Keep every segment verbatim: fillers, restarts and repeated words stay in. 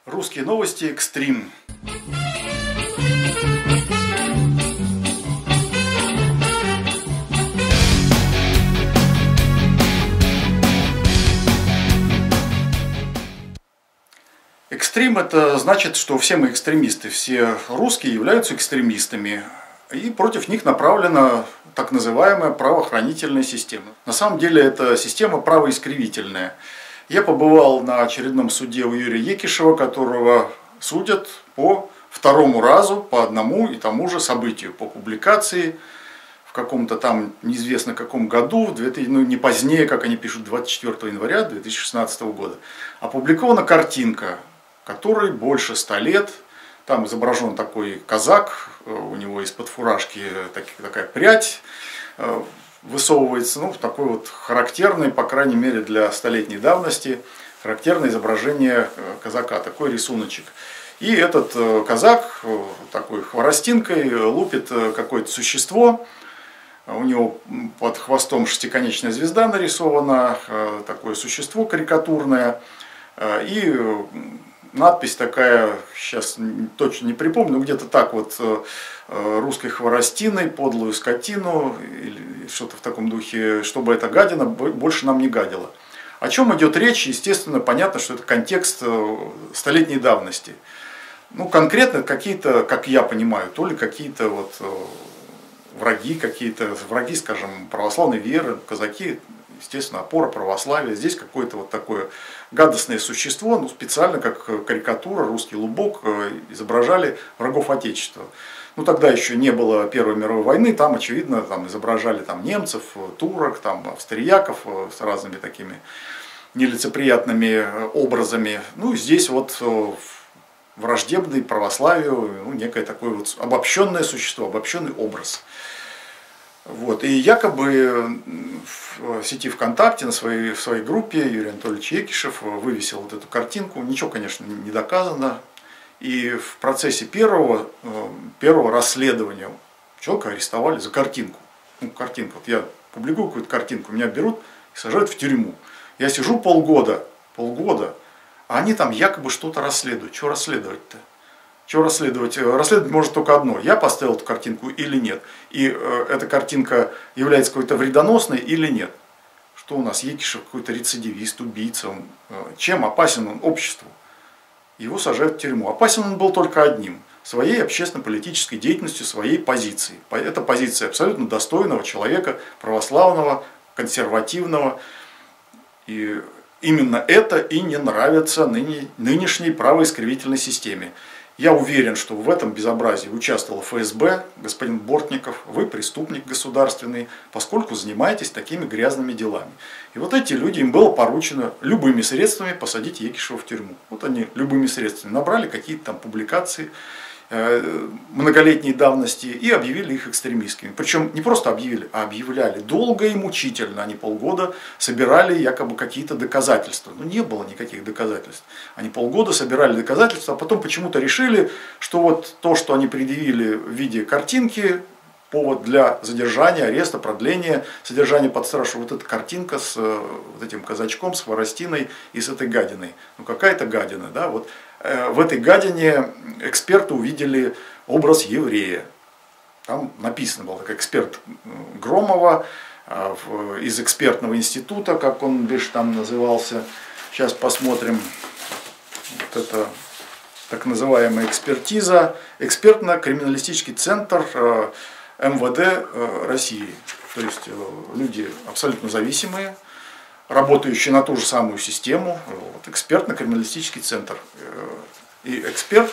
Русские новости экстрим. Экстрим — это значит, что все мы экстремисты, все русские являются экстремистами, и против них направлена так называемая правоохранительная система. На самом деле это система правоискривительная. Я побывал на очередном суде у Юрия Екишева, которого судят по второму разу, по одному и тому же событию, по публикации в каком-то там неизвестно каком году, ну не позднее, как они пишут, двадцать четвёртого января две тысячи шестнадцатого года, опубликована картинка, которой больше ста лет. Там изображен такой казак, у него из-под фуражки такая прядь высовывается, ну, такой вот характерный, по крайней мере для столетней давности, характерное изображение казака, такой рисуночек. И этот казак такой хворостинкой лупит какое-то существо, у него под хвостом шестиконечная звезда нарисована, такое существо карикатурное, и надпись такая, сейчас точно не припомню, где-то так вот, русской хворостиной, подлую скотину, или что-то в таком духе, чтобы эта гадина больше нам не гадила. О чем идет речь? Естественно, понятно, что это контекст столетней давности. Ну, конкретно какие-то, как я понимаю, то ли какие-то вот враги, какие-то враги, скажем, православной веры, казаки, естественно, опора православия. Здесь какое-то вот такое гадостное существо, ну, специально, как карикатура, русский лубок, изображали врагов Отечества. Ну, тогда еще не было Первой мировой войны, там, очевидно, там изображали там, немцев, турок, там, австрияков с разными такими нелицеприятными образами. Ну, здесь вот враждебный православию, ну, некое такое вот обобщенное существо, обобщенный образ. Вот. И якобы в сети ВКонтакте, на своей, в своей группе Юрий Анатольевич Екишев вывесил вот эту картинку. Ничего, конечно, не доказано. И в процессе первого, первого расследования человека арестовали за картинку. Ну, картинка. Вот я публикую какую-то картинку, меня берут и сажают в тюрьму. Я сижу полгода, полгода, а они там якобы что-то расследуют. Что расследовать-то? Что расследовать? Расследовать может только одно. Я поставил эту картинку или нет. И э, эта картинка является какой-то вредоносной или нет. Что у нас? Екишев какой-то рецидивист, убийца. Он, э, чем опасен он обществу? Его сажают в тюрьму. Опасен он был только одним. Своей общественно-политической деятельностью, своей позицией. Это позиция абсолютно достойного человека, православного, консервативного. И именно это и не нравится ныне, нынешней правоискривительной системе. Я уверен, что в этом безобразии участвовал эф эс бэ, господин Бортников, вы преступник государственный, поскольку занимаетесь такими грязными делами. И вот эти люди, им было поручено любыми средствами посадить Екишева в тюрьму. Вот они любыми средствами набрали какие-то там публикации э, многолетней давности и объявили их экстремистскими. Причем не просто объявили, а объявляли долго и мучительно. Они полгода собирали якобы какие-то доказательства. Но не было никаких доказательств. Они полгода собирали доказательства, а потом почему-то решили, что вот то, что они предъявили в виде картинки, повод для задержания, ареста, продления содержания под стражу, вот эта картинка с вот этим казачком, с хворостиной и с этой гадиной. Ну какая-то гадина, да, вот э, в этой гадине эксперты увидели образ еврея. Там написано было, как эксперт Громова э, в, из экспертного института, как он лишь там назывался. Сейчас посмотрим. Вот это так называемая экспертиза, экспертно-криминалистический центр э, эм вэ дэ России. То есть люди абсолютно зависимые, работающие на ту же самую систему. Вот, экспертно-криминалистический центр. И эксперт,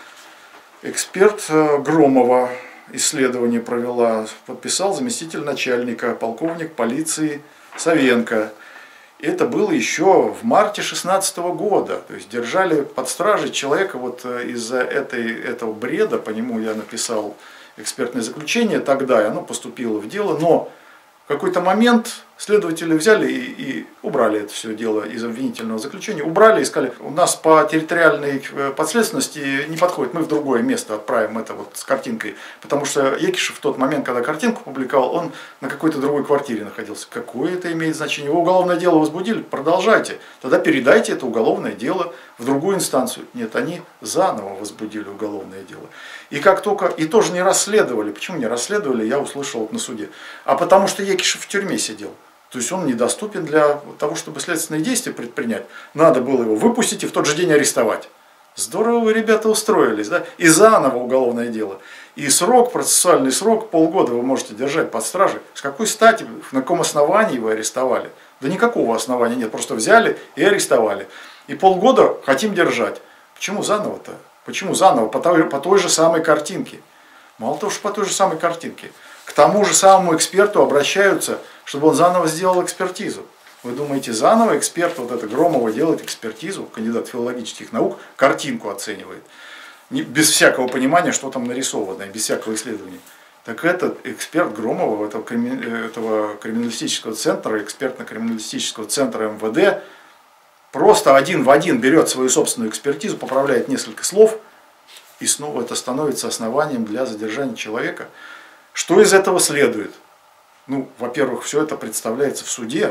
эксперт Громова исследование провела, подписал заместитель начальника, полковник полиции Савенко. Это было еще в марте две тысячи шестнадцатого года. То есть держали под стражей человека вот из-за этой, этого бреда. По нему я написал экспертное заключение тогда, и оно поступило в дело. Но в какой-то момент Следователи взяли и, и убрали это все дело из обвинительного заключения. Убрали и сказали, у нас по территориальной подследственности не подходит, мы в другое место отправим это вот с картинкой. Потому что Екишев в тот момент, когда картинку публиковал, он на какой-то другой квартире находился. Какое это имеет значение? Его уголовное дело возбудили? Продолжайте. Тогда передайте это уголовное дело в другую инстанцию. Нет, они заново возбудили уголовное дело. И как только, и тоже не расследовали. Почему не расследовали, я услышал вот на суде. А потому что Екишев в тюрьме сидел. То есть он недоступен для того, чтобы следственные действия предпринять. Надо было его выпустить и в тот же день арестовать. Здорово вы, ребята, устроились, да? И заново уголовное дело. И срок, процессуальный срок, полгода вы можете держать под стражей. С какой стати, на каком основании вы арестовали? Да никакого основания нет, просто взяли и арестовали. И полгода хотим держать. Почему заново-то? Почему заново? По той, по той же самой картинке. Мало того, что по той же самой картинке. К тому же самому эксперту обращаются, чтобы он заново сделал экспертизу. Вы думаете, заново эксперт, вот это Громова, делает экспертизу, кандидат филологических наук, картинку оценивает. Не, без всякого понимания, что там нарисовано, без всякого исследования. Так этот эксперт Громова, этого, этого криминалистического центра, экспертно-криминалистического центра эм вэ дэ, просто один в один берет свою собственную экспертизу, поправляет несколько слов, и снова это становится основанием для задержания человека. Что из этого следует? Ну, во-первых, все это представляется в суде.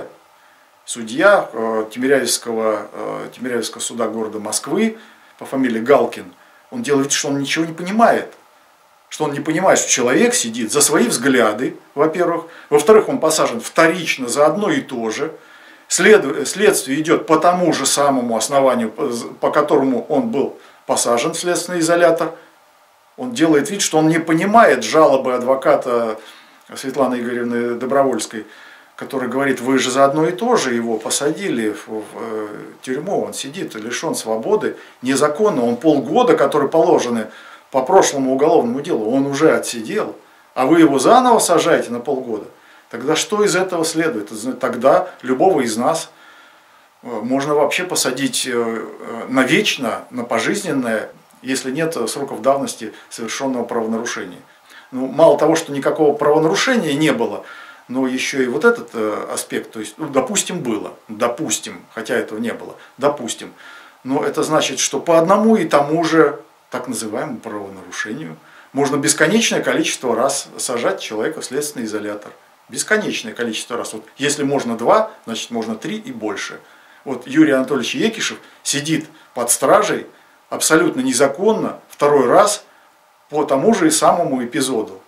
Судья э, Тимирязевского, э, Тимирязевского суда города Москвы по фамилии Галкин, он делает вид, что он ничего не понимает. Что он не понимает, что человек сидит за свои взгляды, во-первых. Во-вторых, он посажен вторично за одно и то же. След, следствие идет по тому же самому основанию, по которому он был посажен в следственный изолятор. Он делает вид, что он не понимает жалобы адвоката Светланы Игоревны Добровольской, который говорит, вы же за одно и то же его посадили в, в тюрьму, он сидит лишен свободы незаконно, он полгода, которые положены по прошлому уголовному делу, он уже отсидел, а вы его заново сажаете на полгода. Тогда что из этого следует? Тогда любого из нас можно вообще посадить навечно, на пожизненное, если нет сроков давности совершенного правонарушения. Ну, мало того, что никакого правонарушения не было, но еще и вот этот аспект, то есть, ну, допустим, было, допустим, хотя этого не было, допустим, но это значит, что по одному и тому же так называемому правонарушению можно бесконечное количество раз сажать человека в следственный изолятор. Бесконечное количество раз. Вот если можно два, значит можно три и больше. Вот Юрий Анатольевич Екишев сидит под стражей абсолютно незаконно второй раз по тому же и самому эпизоду.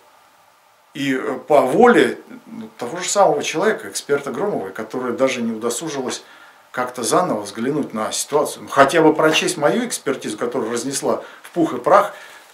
И по воле ну, того же самого человека, эксперта Громовой, которая даже не удосужилась как-то заново взглянуть на ситуацию. Хотя бы прочесть мою экспертизу, которая разнесла в пух и прах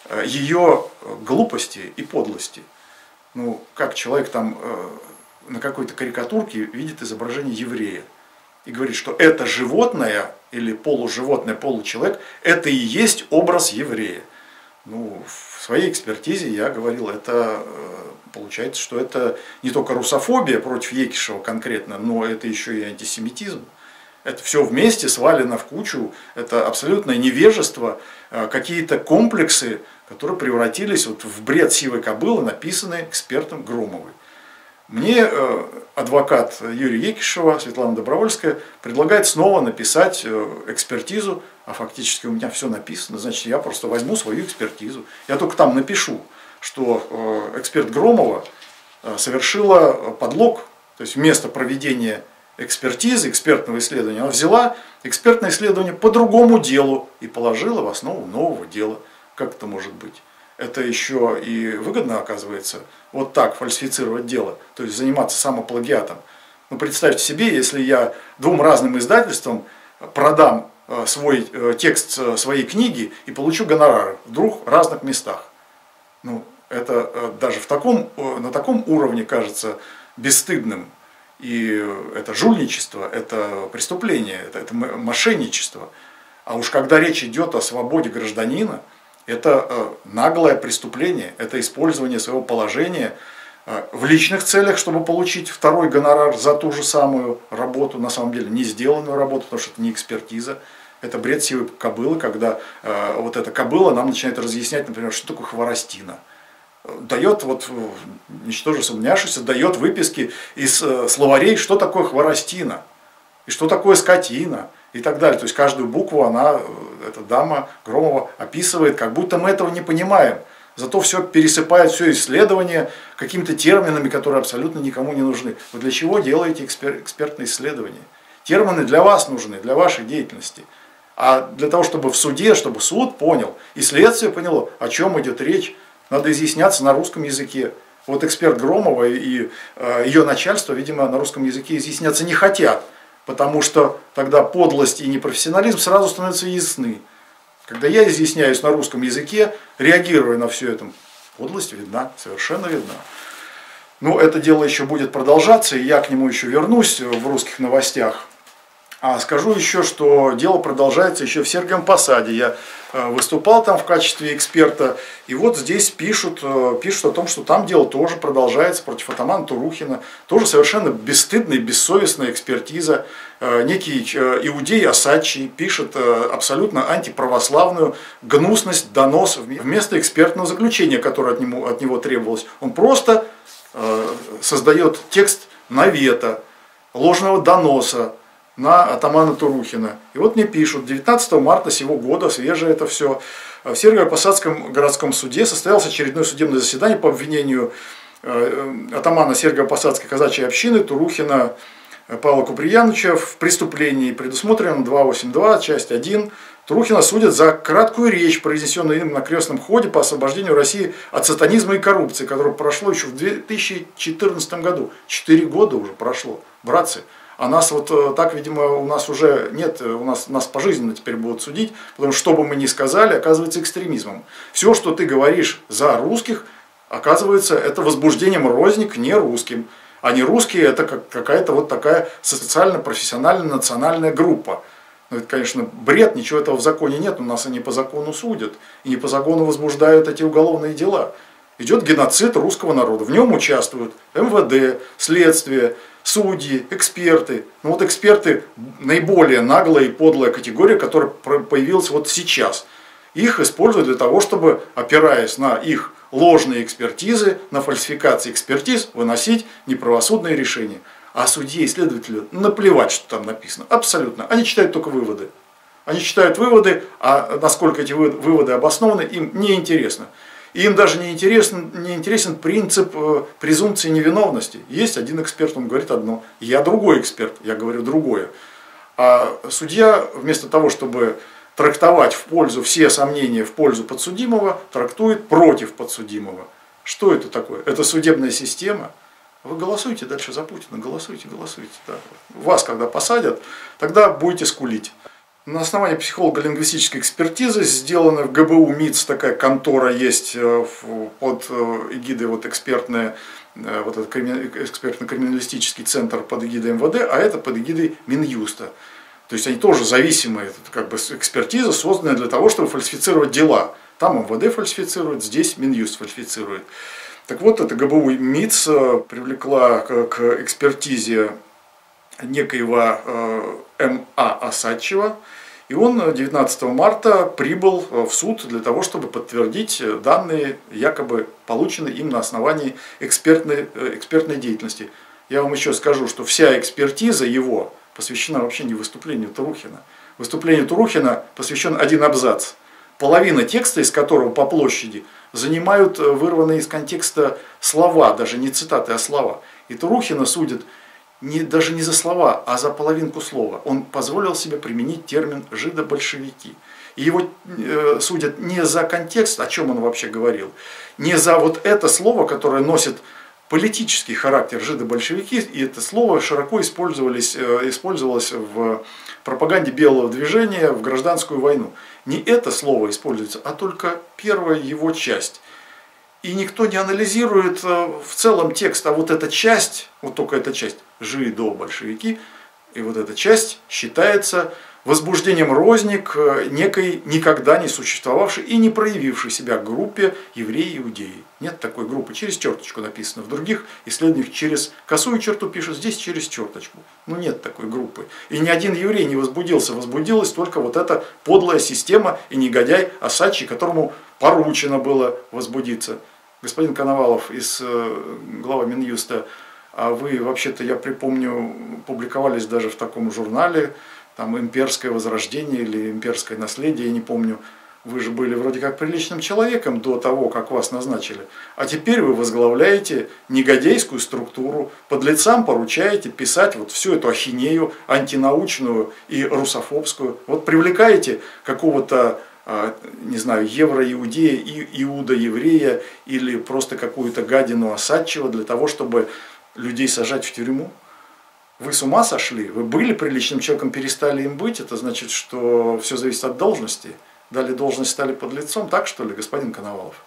ее глупости и подлости. Ну, как человек там э, на какой-то карикатурке видит изображение еврея и говорит, что это животное или полуживотное, получеловек, это и есть образ еврея. Ну, в своей экспертизе я говорил, это э, получается, что это не только русофобия против Екишева конкретно, но это еще и антисемитизм. Это все вместе свалено в кучу, это абсолютное невежество, э, какие-то комплексы, которые превратились вот в бред сивой кобылы, написанные экспертом Громовой. Мне э, адвокат Юрия Екишева, Светлана Добровольская, предлагает снова написать э, экспертизу, а фактически у меня все написано, значит я просто возьму свою экспертизу. Я только там напишу, что э, эксперт Громова э, совершила подлог, то есть вместо проведения экспертизы, экспертного исследования, она взяла экспертное исследование по другому делу и положила в основу нового дела. Как это может быть? Это еще и выгодно оказывается вот так фальсифицировать дело, то есть заниматься самоплагиатом. Ну, представьте себе, если я двум разным издательствам продам свой текст своей книги и получу гонорары в двух разных местах. Ну, это даже в таком, на таком уровне кажется бесстыдным. И это жульничество, это преступление, это, это мошенничество. А уж когда речь идет о свободе гражданина, это э, наглое преступление, это использование своего положения э, в личных целях, чтобы получить второй гонорар за ту же самую работу, на самом деле не сделанную работу, потому что это не экспертиза. Это бред сивой кобылы, когда э, вот эта кобыла нам начинает разъяснять, например, что такое хворостина. дает, вот, ничтоже сомнявшийся, дает выписки из словарей, что такое хворостина, и что такое скотина, и так далее. То есть каждую букву она, эта дама Громова, описывает, как будто мы этого не понимаем. Зато все пересыпает, все исследование какими-то терминами, которые абсолютно никому не нужны. Вы для чего делаете экспер экспертные исследования? Термины для вас нужны, для вашей деятельности. А для того, чтобы в суде, чтобы суд понял, и следствие поняло, о чем идет речь, надо изъясняться на русском языке. Вот эксперт Громова и э, ее начальство, видимо, на русском языке изъясняться не хотят, потому что тогда подлость и непрофессионализм сразу становятся ясны. Когда я изъясняюсь на русском языке, реагируя на все это, подлость видна, совершенно видна. Но это дело еще будет продолжаться, и я к нему еще вернусь в русских новостях. А скажу еще, что дело продолжается еще в Сергиевом Посаде. Я выступал там в качестве эксперта, и вот здесь пишут, пишут о том, что там дело тоже продолжается против атамана Турухина. Тоже совершенно бесстыдная и бессовестная экспертиза. Некий иудей Осадчий пишет абсолютно антиправославную гнусность, донос вместо экспертного заключения, которое от него, от него требовалось. Он просто создает текст навета, ложного доноса на атамана Турухина. И вот мне пишут, девятнадцатого марта сего года, свежее это все, в Сергиево-Посадском городском суде состоялось очередное судебное заседание по обвинению атамана Сергиево-Посадской казачьей общины Турухина Павла Куприяновича в преступлении, предусмотренном двести восемьдесят два, часть один. Турухина судят за краткую речь, произнесенную им на крестном ходе по освобождению России от сатанизма и коррупции, которое прошло еще в две тысячи четырнадцатом году. Четыре года уже прошло, братцы. А нас вот так, видимо, у нас уже нет, у нас, нас пожизненно теперь будут судить, потому что, что бы мы ни сказали, оказывается экстремизмом. Все, что ты говоришь за русских, оказывается, это возбуждением розни к нерусским. А не русские, это как, какая-то вот такая социально-профессиональная национальная группа. Ну, это, конечно, бред, ничего этого в законе нет, у нас они по закону судят, и не по закону возбуждают эти уголовные дела. Идет геноцид русского народа, в нем участвуют эм вэ дэ, следствие, судьи, эксперты. Ну вот эксперты наиболее наглая и подлая категория, которая появилась вот сейчас. Их используют для того, чтобы, опираясь на их ложные экспертизы, на фальсификации экспертиз, выносить неправосудные решения. А судье и следователю наплевать, что там написано. Абсолютно. Они читают только выводы. Они читают выводы, а насколько эти выводы обоснованы, им не интересно. И им даже не интересен, не интересен принцип э, презумпции невиновности. Есть один эксперт, он говорит одно, я другой эксперт, я говорю другое. А судья вместо того, чтобы трактовать в пользу все сомнения в пользу подсудимого, трактует против подсудимого. Что это такое? Это судебная система. Вы голосуйте дальше за Путина, голосуйте, голосуйте. Да. Вас, когда посадят, тогда будете скулить. На основании психолого-лингвистической экспертизы сделана в гэ бэ у МИЦ такая контора есть под эгидой вот экспертная, вот этот экспертно-криминалистический центр под эгидой эм вэ дэ, а это под эгидой Минюста. То есть они тоже зависимые, это как бы экспертиза, созданная для того, чтобы фальсифицировать дела. Там эм вэ дэ фальсифицирует, здесь Минюст фальсифицирует. Так вот, эта гэ бэ у МИЦ привлекла к экспертизе некоего эм а Осадчего, и он девятнадцатого марта прибыл в суд для того, чтобы подтвердить данные, якобы полученные им на основании экспертной, экспертной деятельности. Я вам еще скажу, что вся экспертиза его посвящена вообще не выступлению Турухина. Выступлению Турухина посвящен один абзац, половина текста из которого по площади занимают вырванные из контекста слова, даже не цитаты, а слова. И Турухина судят не, даже не за слова, а за половинку слова. Он позволил себе применить термин «жидобольшевики». И его э, судят не за контекст, о чем он вообще говорил, не за вот это слово, которое носит политический характер «жидобольшевики», и это слово широко использовалось, э, использовалось в пропаганде белого движения в гражданскую войну. Не это слово используется, а только первая его часть. И никто не анализирует в целом текст, а вот эта часть, вот только эта часть, жидо-большевики, и вот эта часть считается возбуждением розни к некой никогда не существовавшей и не проявившей себя группе евреи-иудеи. Нет такой группы, через черточку написано. В других исследованиях через косую черту пишут, здесь через черточку. Ну нет такой группы. И ни один еврей не возбудился, возбудилась только вот эта подлая система и негодяй Осадчий, которому поручено было возбудиться. господин Коновалов из глава Минюста, а вы вообще-то, я припомню, публиковались даже в таком журнале, там «Имперское возрождение» или «Имперское наследие», я не помню. Вы же были вроде как приличным человеком до того, как вас назначили. А теперь вы возглавляете негодяйскую структуру, подлецам поручаете писать вот всю эту ахинею антинаучную и русофобскую. Вот привлекаете какого-то, не знаю, евро-иудея, иуда-еврея или просто какую-то гадину Осадчего для того, чтобы людей сажать в тюрьму. Вы с ума сошли? Вы были приличным человеком, перестали им быть? Это значит, что все зависит от должности. Дали должность, стали подлецом, так что ли, господин Коновалов?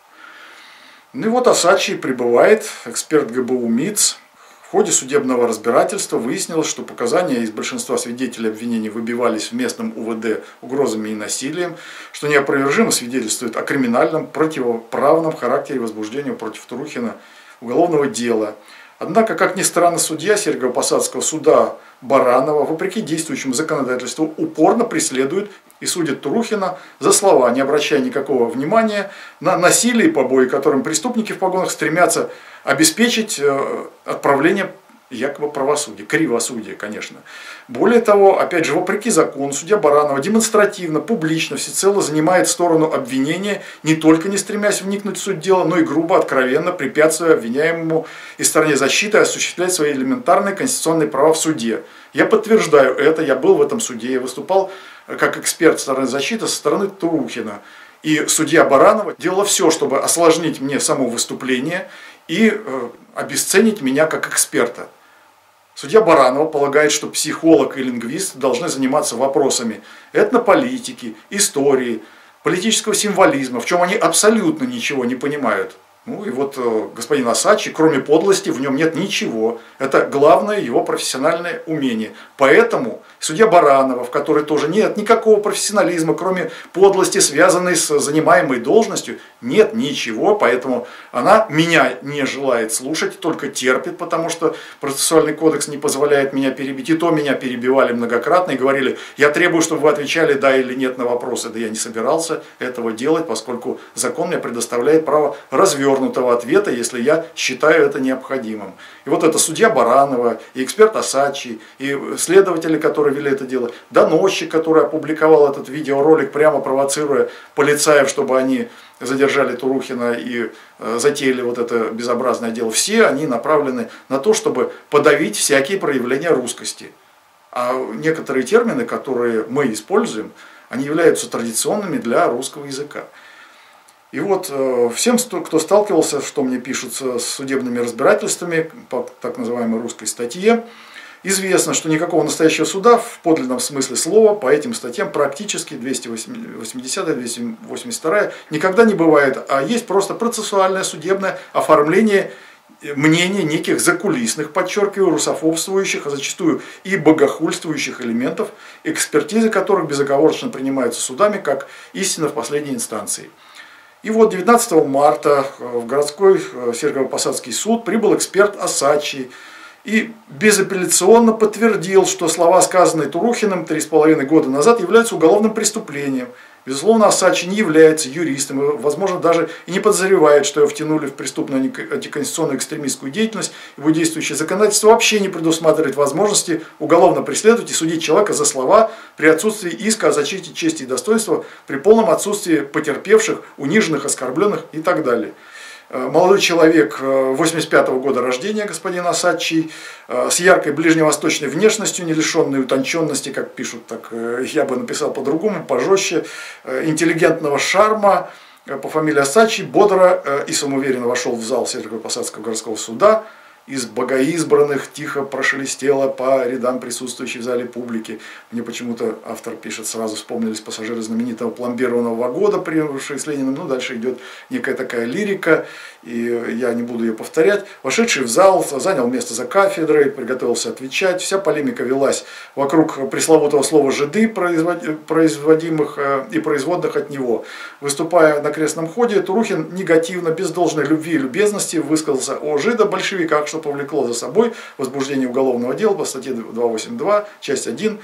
Ну и вот Осадчий прибывает, эксперт ГБУ МИЦ. В ходе судебного разбирательства выяснилось, что показания из большинства свидетелей обвинений выбивались в местном УВД угрозами и насилием, что неопровержимо свидетельствует о криминальном противоправном характере возбуждения против Трухина уголовного дела. Однако, как ни странно, судья Сергиево-Посадского суда Баранова, вопреки действующему законодательству, упорно преследует и судит Трухина за слова, не обращая никакого внимания на насилие и побои, которым преступники в погонах стремятся обеспечить отправление якобы правосудия, кривосудия, конечно. Более того, опять же, вопреки закону, судья Баранова демонстративно, публично, всецело занимает сторону обвинения, не только не стремясь вникнуть в суть дела, но и грубо, откровенно препятствуя обвиняемому и стороне защиты осуществлять свои элементарные конституционные права в суде. Я подтверждаю это, я был в этом суде, я выступал как эксперт стороны защиты со стороны Трухина. И судья Баранова делала все, чтобы осложнить мне само выступление и э, обесценить меня как эксперта. Судья Баранова полагает, что психолог и лингвист должны заниматься вопросами этнополитики, истории, политического символизма, в чем они абсолютно ничего не понимают. Ну и вот господин Осадчий, кроме подлости, в нем нет ничего. Это главное его профессиональное умение. Поэтому судья Баранова, в которой тоже нет никакого профессионализма, кроме подлости, связанной с занимаемой должностью, нет ничего. Поэтому она меня не желает слушать, только терпит, потому что процессуальный кодекс не позволяет меня перебить. И то меня перебивали многократно и говорили: я требую, чтобы вы отвечали да или нет на вопросы. Да я не собирался этого делать, поскольку закон мне предоставляет право развернутого ответа, если я считаю это необходимым. И вот это судья Баранова, и эксперт Осадчий, и следователи, которые вели это дело, доносчик, который опубликовал этот видеоролик, прямо провоцируя полицаев, чтобы они задержали Трухина и затеяли вот это безобразное дело. Все они направлены на то, чтобы подавить всякие проявления русскости. А некоторые термины, которые мы используем, они являются традиционными для русского языка. И вот всем, кто сталкивался, что мне пишут с судебными разбирательствами по так называемой русской статье, известно, что никакого настоящего суда в подлинном смысле слова по этим статьям практически двести восьмидесятая, двести восемьдесят вторая никогда не бывает, а есть просто процессуальное судебное оформление мнения неких закулисных, подчеркиваю, русофобствующих, а зачастую и богохульствующих элементов, экспертизы которых безоговорочно принимаются судами как истина в последней инстанции. И вот девятнадцатого марта в городской Сергиево-Посадский суд прибыл эксперт Осадчий и безапелляционно подтвердил, что слова, сказанные Трухиным три с половиной года назад, являются уголовным преступлением. Безусловно, Осадчий не является юристом и, возможно, даже и не подозревает, что его втянули в преступную антиконституционную экстремистскую деятельность. Его действующее законодательство вообще не предусматривает возможности уголовно преследовать и судить человека за слова при отсутствии иска о защите чести и достоинства, при полном отсутствии потерпевших, униженных, оскорбленных и так далее. Молодой человек восемьдесят пятого года рождения, господин Осадчий, с яркой ближневосточной внешностью, не лишенной утонченности, как пишут, так я бы написал по-другому, пожестче, интеллигентного шарма, по фамилии Осадчий, бодро и самоуверенно вошел в зал Сергиево-Посадского городского суда. Из богоизбранных тихо прошелестело по рядам присутствующей в зале публики. Мне почему-то автор пишет, сразу вспомнились пассажиры знаменитого пломбированного вагона, приехавшие с Лениным. Ну, дальше идет некая такая лирика, и я не буду ее повторять. Вошедший в зал занял место за кафедрой, приготовился отвечать. Вся полемика велась вокруг пресловутого слова «жиды», производимых и производных от него. Выступая на крестном ходе, Трухин негативно, без должной любви и любезности высказался о жидо-большевиках, что повлекло за собой возбуждение уголовного дела по статье двести восемьдесят два, часть один.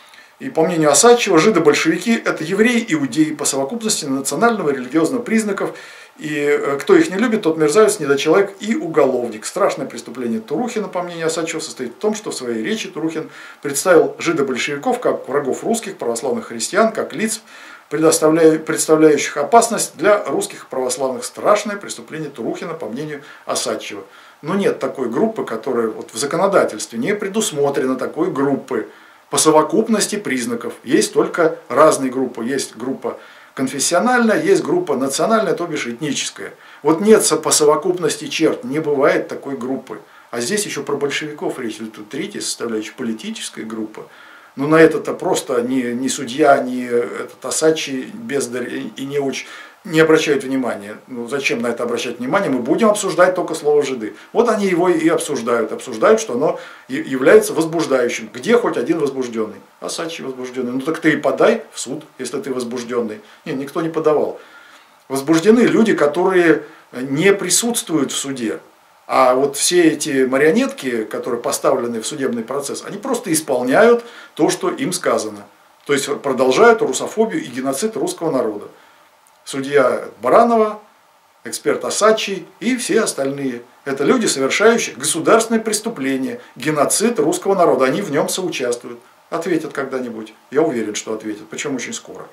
И по мнению Осадчего, жидо-большевики – это евреи-иудеи по совокупности национального и религиозного признаков, И кто их не любит, тот мерзавец, недочеловек и уголовник. Страшное преступление Турухина, по мнению Осадчего, состоит в том, что в своей речи Турухин представил жидобольшевиков как врагов русских, православных христиан, как лиц, представляющих опасность для русских православных. Страшное преступление Турухина, по мнению Осадчего. Но нет такой группы, которая вот в законодательстве не предусмотрена такой группы по совокупности признаков. Есть только разные группы. Есть группа конфессиональная, есть группа национальная, то бишь этническая. Вот нет по совокупности черт, не бывает такой группы. А здесь еще про большевиков речь. Тут третья составляющая, политическая группа. Но на это-то просто ни, ни судья, ни этот Осадчий, бездарь и не очень не обращают внимания. Ну зачем на это обращать внимание? Мы будем обсуждать только слово «жиды». Вот они его и обсуждают. Обсуждают, что оно является возбуждающим. Где хоть один возбужденный? Осадчий возбужденный. Ну так ты и подай в суд, если ты возбужденный. Нет, никто не подавал. Возбуждены люди, которые не присутствуют в суде. А вот все эти марионетки, которые поставлены в судебный процесс, они просто исполняют то, что им сказано. То есть продолжают русофобию и геноцид русского народа. Судья Баранова, эксперт Осадчий и все остальные. Это люди, совершающие государственное преступление, геноцид русского народа. Они в нем соучаствуют. Ответят когда-нибудь. Я уверен, что ответят. Причем очень скоро.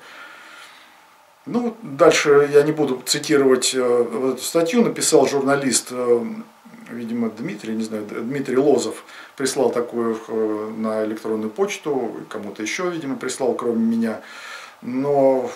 Ну, дальше я не буду цитировать эту статью. Написал журналист, видимо, Дмитрий, не знаю, Дмитрий Лозов. Прислал такую на электронную почту. Кому-то еще, видимо, прислал, кроме меня. Но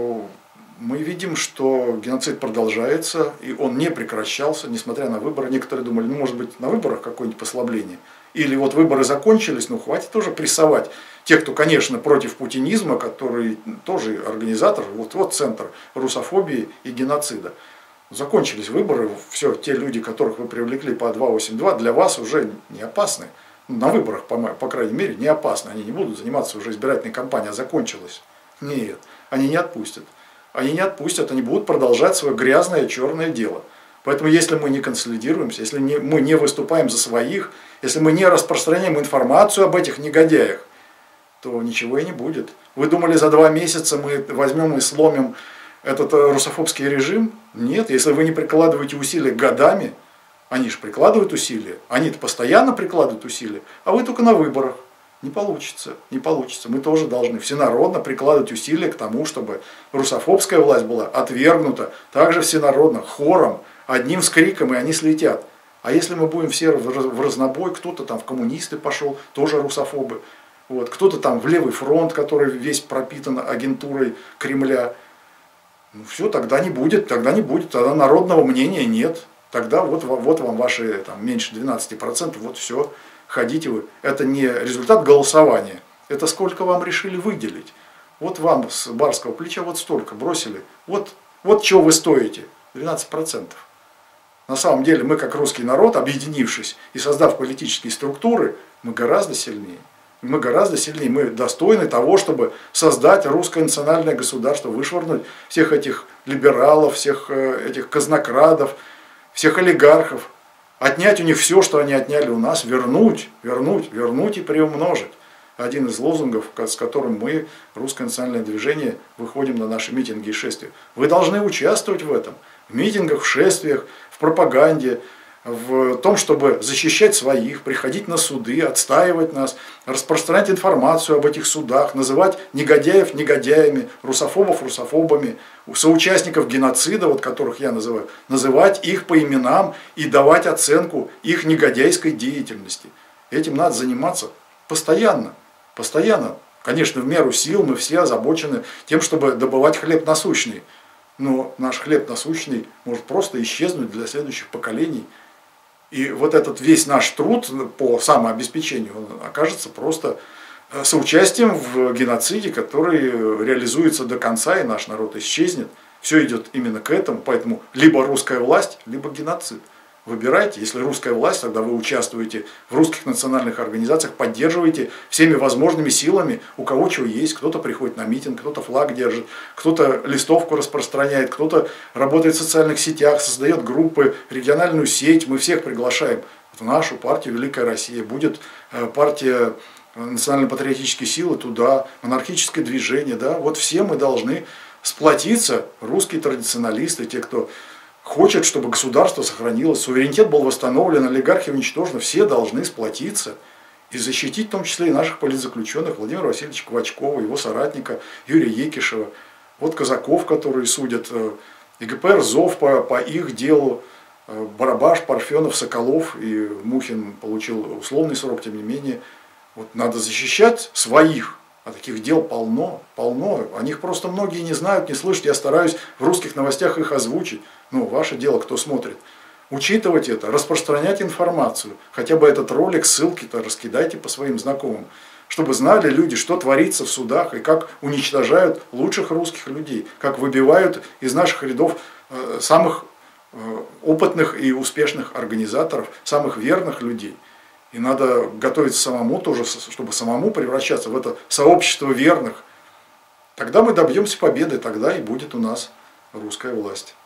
мы видим, что геноцид продолжается, и он не прекращался, несмотря на выборы. Некоторые думали, ну, может быть, на выборах какое-нибудь послабление. Или вот выборы закончились, ну, хватит тоже прессовать. Те, кто, конечно, против путинизма, который тоже организатор, вот, вот центр русофобии и геноцида. Закончились выборы, все, те люди, которых вы привлекли по два восемь два, для вас уже не опасны. На выборах, по, по крайней мере, не опасны. Они не будут заниматься уже избирательной кампанией, а закончилась. Нет, они не отпустят. Они не отпустят, они будут продолжать свое грязное черное дело. Поэтому если мы не консолидируемся, если не, мы не выступаем за своих, если мы не распространяем информацию об этих негодяях, то ничего и не будет. Вы думали, за два месяца мы возьмем и сломим этот русофобский режим? Нет, если вы не прикладываете усилия годами, они же прикладывают усилия, они-то постоянно прикладывают усилия, а вы только на выборах. Не получится, не получится. Мы тоже должны всенародно прикладывать усилия к тому, чтобы русофобская власть была отвергнута, также всенародно, хором, одним скриком, и они слетят. А если мы будем все в разнобой, кто-то там в коммунисты пошел, тоже русофобы, вот, кто-то там в левый фронт, который весь пропитан агентурой Кремля, ну все, тогда не будет, тогда не будет, тогда народного мнения нет. Тогда вот, вот вам ваши там, меньше двенадцати процентов, вот все. Ходите вы. Это не результат голосования. Это сколько вам решили выделить. Вот вам с барского плеча вот столько бросили. Вот, вот чего вы стоите. двенадцать процентов. На самом деле мы как русский народ, объединившись и создав политические структуры, мы гораздо сильнее. Мы гораздо сильнее. Мы достойны того, чтобы создать русское национальное государство, вышвырнуть всех этих либералов, всех этих казнокрадов, всех олигархов. Отнять у них все, что они отняли у нас, вернуть, вернуть, вернуть и приумножить. Один из лозунгов, с которым мы, русское национальное движение, выходим на наши митинги и шествия. Вы должны участвовать в этом. В митингах, в шествиях, в пропаганде, в том, чтобы защищать своих, приходить на суды, отстаивать нас, распространять информацию об этих судах, называть негодяев негодяями, русофобов русофобами, соучастников геноцида, вот которых я называю, называть их по именам и давать оценку их негодяйской деятельности. Этим надо заниматься постоянно, постоянно. Конечно, в меру сил мы все озабочены тем, чтобы добывать хлеб насущный. Но наш хлеб насущный может просто исчезнуть для следующих поколений. И вот этот весь наш труд по самообеспечению он окажется просто соучастием в геноциде, который реализуется до конца, и наш народ исчезнет. Все идет именно к этому, поэтому либо русская власть, либо геноцид. Выбирайте, если русская власть, тогда вы участвуете в русских национальных организациях, поддерживаете всеми возможными силами, у кого чего есть, кто-то приходит на митинг, кто-то флаг держит, кто-то листовку распространяет, кто-то работает в социальных сетях, создает группы, региональную сеть, мы всех приглашаем в нашу партию «Великая Россия», будет партия национально-патриотические силы, туда, монархическое движение, да, вот все мы должны сплотиться, русские традиционалисты, те, кто хочет, чтобы государство сохранилось, суверенитет был восстановлен, олигархи уничтожены, все должны сплотиться и защитить в том числе и наших политзаключенных, Владимира Васильевича Квачкова, его соратника Юрия Екишева, вот казаков, которые судят, и гэ пэ эр «Зов» по, по их делу, Барабаш, Парфенов, Соколов, и Мухин получил условный срок, тем не менее. Вот надо защищать своих, а таких дел полно, полно. О них просто многие не знают, не слышат. Я стараюсь в русских новостях их озвучить. Ну, ваше дело, кто смотрит. Учитывать это, распространять информацию. Хотя бы этот ролик, ссылки-то раскидайте по своим знакомым. Чтобы знали люди, что творится в судах и как уничтожают лучших русских людей. Как выбивают из наших рядов э, самых э, опытных и успешных организаторов, самых верных людей. И надо готовиться самому тоже, чтобы самому превращаться в это сообщество верных. Тогда мы добьемся победы, тогда и будет у нас русская власть.